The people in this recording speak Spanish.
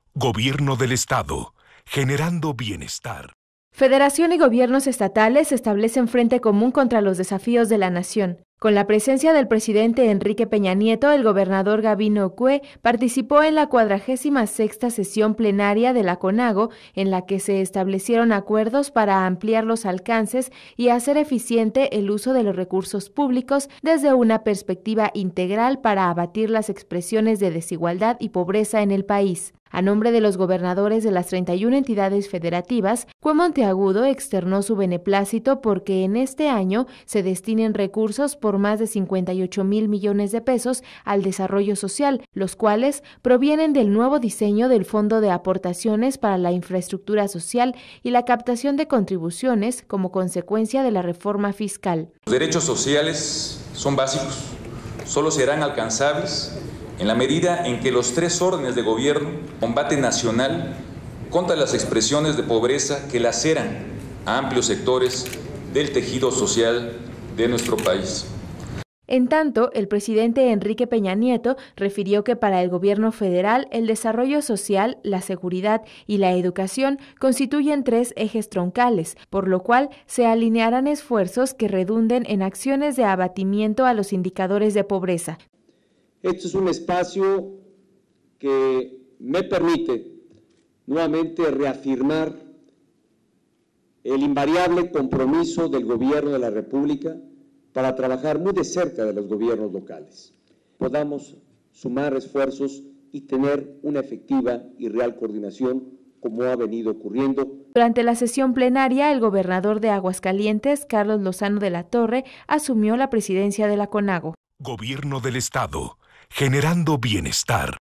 Gobierno del Estado, generando bienestar. Federación y gobiernos estatales establecen frente común contra los desafíos de la nación. Con la presencia del presidente Enrique Peña Nieto, el gobernador Gabino Cue participó en la 46ª sesión plenaria de la CONAGO, en la que se establecieron acuerdos para ampliar los alcances y hacer eficiente el uso de los recursos públicos desde una perspectiva integral para abatir las expresiones de desigualdad y pobreza en el país. A nombre de los gobernadores de las 31 entidades federativas, Cue Monteagudo externó su beneplácito porque en este año se destinen recursos por más de 58,000 millones de pesos al desarrollo social, los cuales provienen del nuevo diseño del Fondo de Aportaciones para la Infraestructura Social y la captación de contribuciones como consecuencia de la reforma fiscal. Los derechos sociales son básicos, solo serán alcanzables en la medida en que los 3 órdenes de gobierno combaten nacional contra las expresiones de pobreza que laceran a amplios sectores del tejido social de nuestro país. En tanto, el presidente Enrique Peña Nieto refirió que para el gobierno federal el desarrollo social, la seguridad y la educación constituyen 3 ejes troncales, por lo cual se alinearán esfuerzos que redunden en acciones de abatimiento a los indicadores de pobreza. Este es un espacio que me permite nuevamente reafirmar el invariable compromiso del Gobierno de la República para trabajar muy de cerca de los gobiernos locales. Podamos sumar esfuerzos y tener una efectiva y real coordinación como ha venido ocurriendo. Durante la sesión plenaria, el gobernador de Aguascalientes, Carlos Lozano de la Torre, asumió la presidencia de la CONAGO. Gobierno del Estado, generando bienestar.